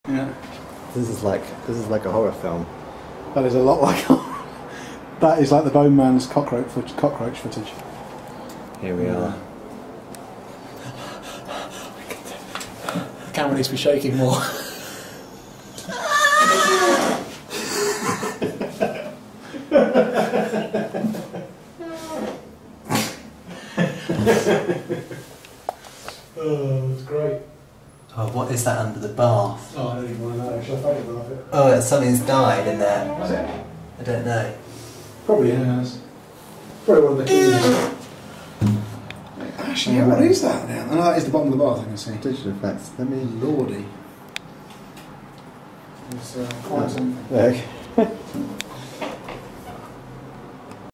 Yeah. This is like a horror film. That is a lot like that is like the Bone Man's cockroach footage. Here we are. The camera needs to be shaking more. Oh, it's great. Oh, what is that under the bath? Oh, I don't even want to know. Should I photograph it? Oh, something's died in there. Was it? I don't know. Probably has. Probably one of the keys. Actually, yeah, what is that now? Oh, that is the bottom of the bath, I can see. Digital effects. Let me. Lordy. It's quite something. Look.